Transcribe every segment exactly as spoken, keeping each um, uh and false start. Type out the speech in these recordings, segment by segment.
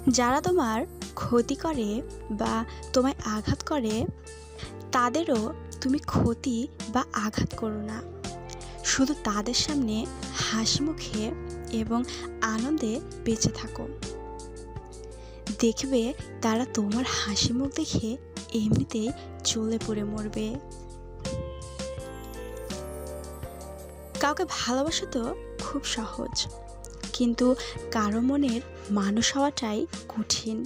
যারা তোমার ক্ষতি করে বা তোমায় আঘাত করে তাদেরও তুমি ক্ষতি বা আঘাত করো না। শুধু তাদের সামনে হাসি মুখে এবং আনন্দে বেঁচে থাকো। দেখবে তারা তোমার হাসি মুখ দেখে এমনিতেই জ্বলে পুড়ে মরবে। কাউকে ভালোবাসা তো খুব সহজ, কিন্তু কারো মনের মানুষ হওয়াটাই কঠিন।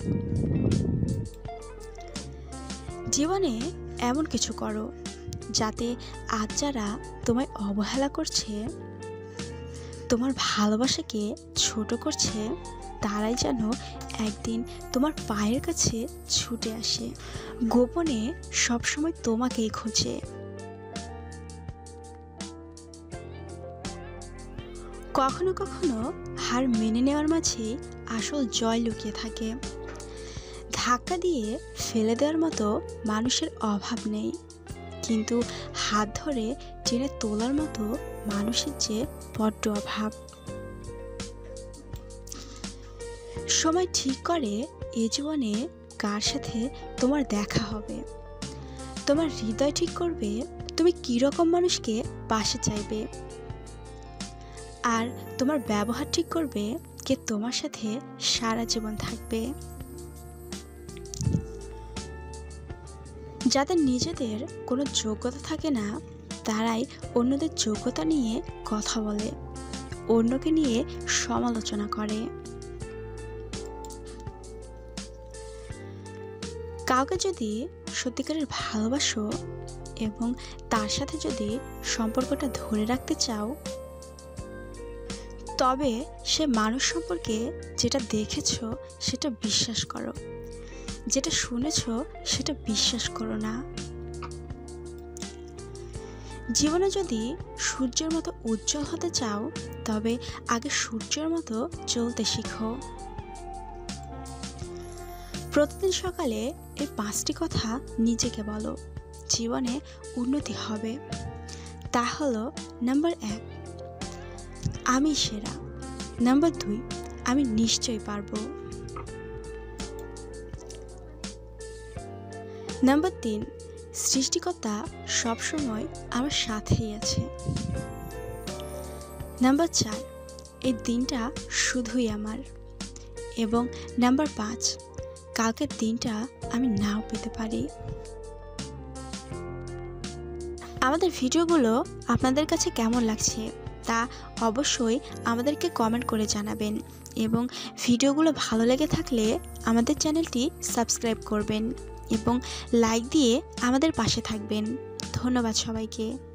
জীবনে এমন কিছু করো যাতে আজ যারা তোমায় অবহেলা করছে, তোমার ভালোবাসাকে ছোট করছে, তারাই যেন একদিন তোমার পায়ের কাছে ছুটে আসে, গোপনে সবসময় তোমাকেই খোঁজে। কখনো কখনো হার মেনে নেওয়ার মাঝে আসল জয় লুকিয়ে থাকে। ধাক্কা দিয়ে ফেলে দেওয়ার মতো মানুষের অভাব নেই, কিন্তু হাত ধরে টেনে তোলার মতো মানুষের যে বড্ড অভাব। সময় ঠিক করে এ জীবনে কার সাথে তোমার দেখা হবে। তোমার হৃদয় ঠিক করবে তুমি কীরকম মানুষকে পাশে চাইবে, আর তোমার ব্যবহার ঠিক করবে কে তোমার সাথে সারা জীবন থাকবে। যাদের নিজেদের কোনো যোগ্যতা থাকে না, তারাই অন্যদের যোগ্যতা নিয়ে কথা বলে, অন্যকে নিয়ে সমালোচনা করে। কাউকে যদি সত্যিকারের ভালোবাসো এবং তার সাথে যদি সম্পর্কটা ধরে রাখতে চাও, তবে সে মানুষ সম্পর্কে যেটা দেখেছো সেটা বিশ্বাস করো, যেটা শুনেছো সেটা বিশ্বাস করো না। জীবনে যদি সূর্যের মতো উজ্জ্বল হতে চাও, তবে আগে সূর্যের মতো চলতে শিখো। প্রতিদিন সকালে এই পাঁচটি কথা নিজেকে বলো, জীবনে উন্নতি হবে। তা হলো, নাম্বার এক, আমি সেরা। নাম্বার দুই, আমি নিশ্চয়ই পারবো। নাম্বার তিন, সৃষ্টিকর্তা সবসময় আমার সাথেই আছে। নাম্বার চার, এই দিনটা শুধুই আমার। এবং নাম্বার পাঁচ, কালকের দিনটা আমি নাও পেতে পারি। আমাদের ভিডিওগুলো আপনাদের কাছে কেমন লাগছে তা অবশ্যই আমাদেরকে কমেন্ট করে জানাবেন, এবং ভিডিওগুলো ভালো লেগে থাকলে আমাদের চ্যানেলটি সাবস্ক্রাইব করবেন এবং লাইক দিয়ে আমাদের পাশে থাকবেন। ধন্যবাদ সবাইকে।